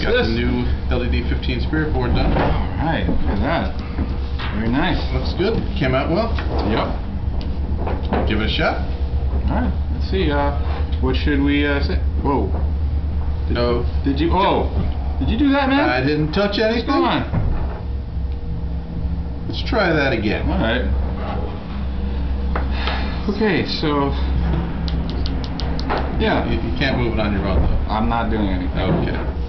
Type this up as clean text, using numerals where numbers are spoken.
Got this? the new LDD 15 spirit board done. Alright, look at that. Very nice. Looks good. Came out well. Yep. Give it a shot. Alright, let's see. What should we say? Whoa. Did you? Oh, did you do that, man? I didn't touch anything. Come on. Let's try that again. Alright. Okay, so. Yeah. You can't move it on your own, though. I'm not doing anything. Okay.